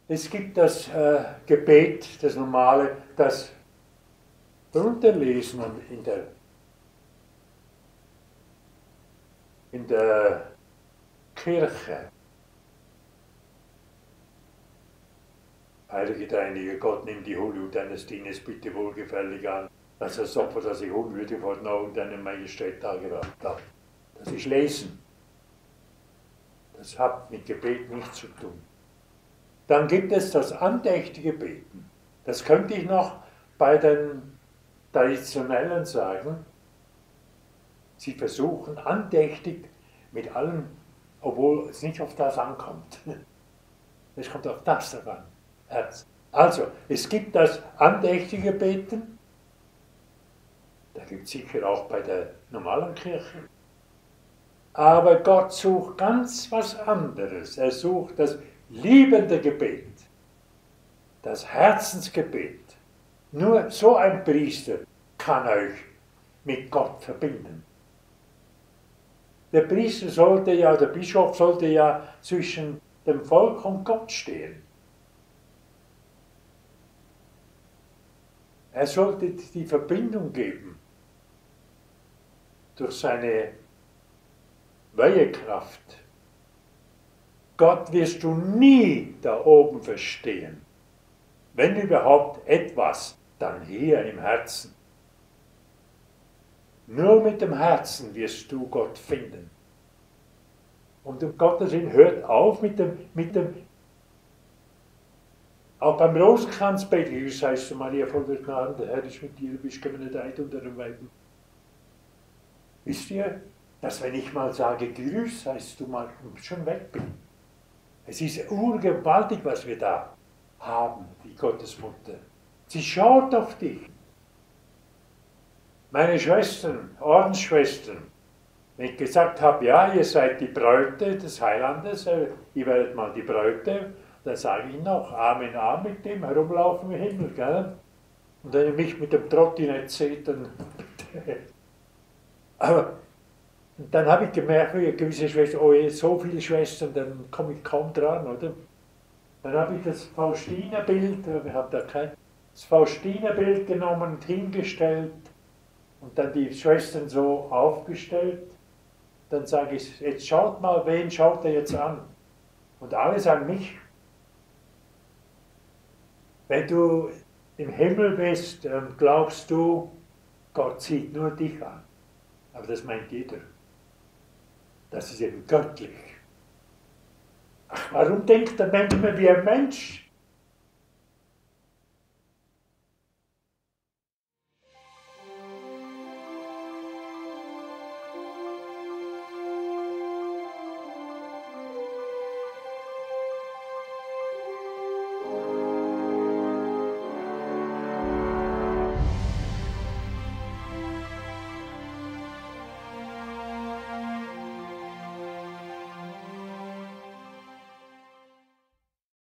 Es gibt das Gebet, das normale, das runterlesen in der Kirche. Heilige Dreieinige Gott, nimm die Huldigung deines Dieners bitte wohlgefällig an, als das Opfer, das ich unwürdig vor den Augen deiner Majestät dargebracht habe. Das ist Lesen. Das hat mit Gebet nichts zu tun. Dann gibt es das andächtige Beten. Das könnte ich noch bei den Traditionellen sagen. Sie versuchen andächtig mit allem, obwohl es nicht auf das ankommt. Es kommt auf das daran. Herz. Also, es gibt das andächtige Beten. Da gibt es sicher auch bei der normalen Kirche. Aber Gott sucht ganz was anderes. Er sucht das liebende Gebet, das Herzensgebet. Nur so ein Priester kann euch mit Gott verbinden. Der Priester sollte ja, der Bischof sollte ja zwischen dem Volk und Gott stehen. Er sollte die Verbindung geben durch seine Weihekraft. Gott wirst du nie da oben verstehen. Wenn überhaupt etwas, dann hier im Herzen. Nur mit dem Herzen wirst du Gott finden. Und um Gottes Willen, hört auf mit dem auch beim Rosenkranzbeten, grüß heißt du Maria voll der Gnade, der Herr ist mit dir, du bist gebenedeit unter den Weibern. Wisst ihr, dass wenn ich mal sage, grüß, heißt du mal schon weg bin. Es ist urgewaltig, was wir da haben, die Gottesmutter. Sie schaut auf dich. Meine Schwestern, Ordensschwestern, wenn ich gesagt habe, ja, ihr seid die Bräute des Heilandes, ihr werdet mal die Bräute, dann sage ich noch, Arm in Arm mit dem herumlaufen im Himmel, gell? Und wenn ihr mich mit dem Trottinett seht, dann... Aber dann habe ich gemerkt, wie gewisse Schwestern, oh je, so viele Schwestern, dann komme ich kaum dran, oder? Dann habe ich das Faustiner-Bild, wir haben da das Faustiner-Bild genommen und hingestellt und dann die Schwestern so aufgestellt. Dann sage ich, jetzt schaut mal, wen schaut er jetzt an? Und alle sagen mich. Wenn du im Himmel bist, glaubst du, Gott sieht nur dich an. Aber das meint jeder. Das ist eben göttlich. Ach, warum denkt der Mensch immer wie ein Mensch?